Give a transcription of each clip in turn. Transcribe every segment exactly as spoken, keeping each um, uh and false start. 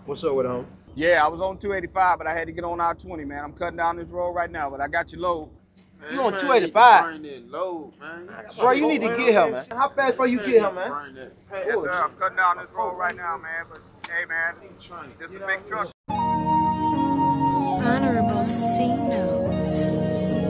What's up with him? Yeah, I was on two eighty-five, but I had to get on I twenty, man. I'm cutting down this road right now, but I got your load. Man, you on two eighty-five? Burn that load, man. Bro, you need to get him, man. How fast before you get him, man? Yes, sir. I'm cutting down this road right now, man. But hey, man, this is a big truck. Honorable C note.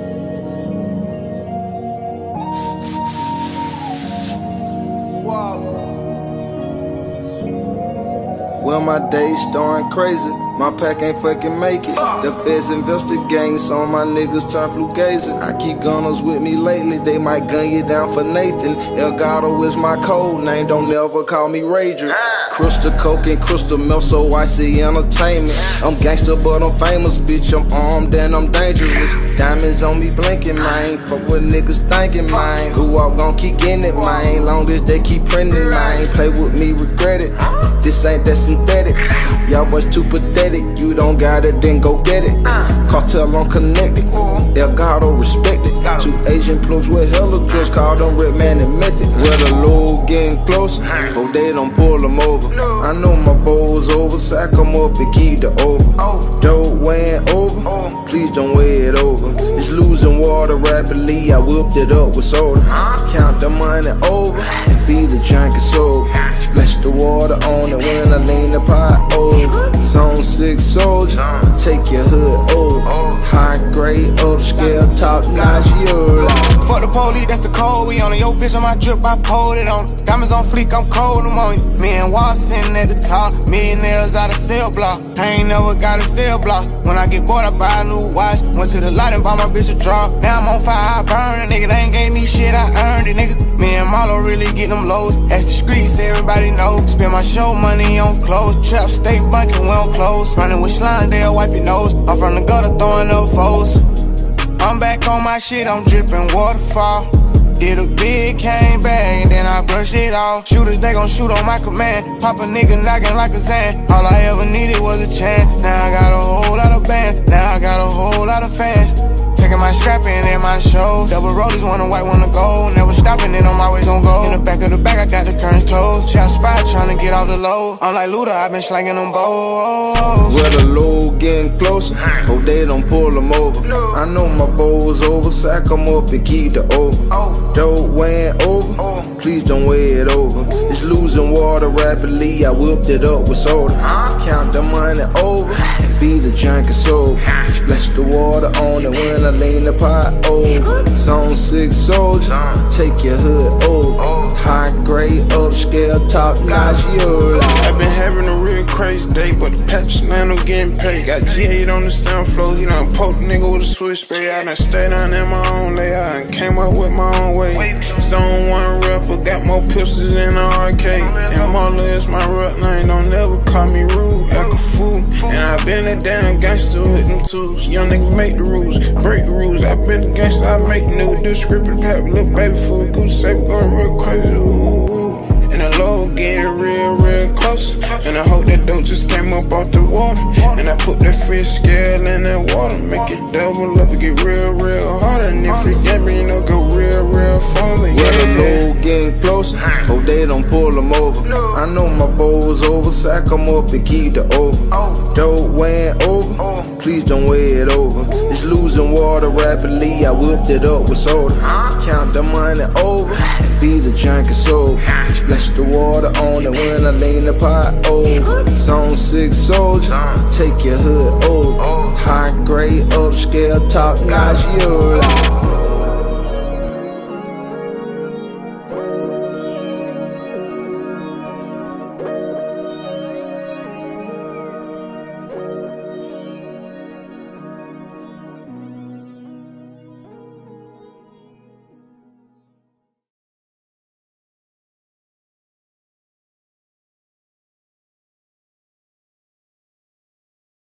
Well, my day's starting crazy. My pack ain't fucking make it. The feds investigating, some of my niggas turn flugazing. I keep gunners with me lately, they might gun you down for Nathan. El Gato is my code name, don't never call me Rager. Crystal coke and crystal milk, so I see entertainment. I'm gangster, but I'm famous, bitch. I'm armed and I'm dangerous. Diamonds on me blinking, man. Fuck what niggas thinking, man. Guwop gon' keep getting it, man. Long as they keep printing, man. Play with me, regret it. This ain't that synthetic. Y'all was too pathetic. You don't got it, then go get it. Cartel on connected. El Gato respect it. Two Asian plugs with hella drugs, called them Red Man and Method. Where the load getting closer, oh they don't pull them over. I know my bowl's over, sack them up and keep the over. Dope weighing over, please don't weigh it over. It's losing water rapidly, I whipped it up with soda. Count the money over, and be the junkie sober. Splash the water on it when I lean the pot over. Zone six soldier, take your hood over. High grade, upscale, top notch, you're like. Fuck the police, that's the code we on it. Yo, bitch on my drip, I pulled it on. Diamonds on fleek, I'm cold, I'm on you. Me and Wall sitting at the top, millionaires out of cell block. I ain't never got a cell block. When I get bored, I buy a new watch. Went to the lot and bought my bitch a drop. Now I'm on fire, I burn it, nigga. They ain't gave me shit, I earned it, nigga. Me and Marlo really get them lows. Ask the streets, everybody know. Spend my show money on clothes. Trap, stay bunkin', well close. Running with slime, they'll wipe your nose. I'm from the gutter, throwing up foes. I'm back on my shit, I'm dripping waterfall. Did a big, came back, and then I brushed it off. Shooters, they gon' shoot on my command. Pop a nigga knocking like a Zan. All I ever needed was a chance. Now I got a whole lot of bands. Now I got a whole lot of fans. Taking my scrapping and my shows. Double rollers, one a white, one a gold. Never stopping, and I'm always on go. In the back of the back, I got the curtains closed. Chop spot, trying to get off the load. I'm like Luda, I been slanging them bows. Where the load getting closer, oh they don't pull them over. I know my bowl's over, sack them up and keep the over. Dope weighing over, please don't weigh it over. It's losing water rapidly, I whipped it up with soda. Count the money over, and be the junkie sober. Splash the water on it when I lean the pot over. Zone six soldier, take your hood over. High grade, upscale, top notch, you're like. I've been having a real crazy day, but the patch man, I'm getting paid. Got G eight on the sound flow, he done poked a nigga with a switch spray. I done stayed down in my own layout and came up with my own way. Zone one rapper, got more pistols in the arcade. And Marlo is my rap name, don't never call me rude, act a fool. And I been a damn gangster with them tools. Young nigga make the rules, break the rules. I been a gangster, I make new, do scripted pack, Lil Baby for a Gucci, say we going real crazy. Ooh. And the load getting real, real close. And I hope that dope just came up off the water. And I put that fish scale in that water, make it double up and get real, real harder. And if we get me, you know, go real, real far. Yeah. Where the load getting closer, oh they don't pull them over. I know my bowl's over, sack them up and keep the over. Dope weighing over, please don't weigh it over. It's losing water rapidly, I whipped it up with soda. Count the money over, and be the junkie sober. Splash the water on it when I lean the pot over. Zone six soldier, take your hood over. High grade, upscale, top notch, you're like.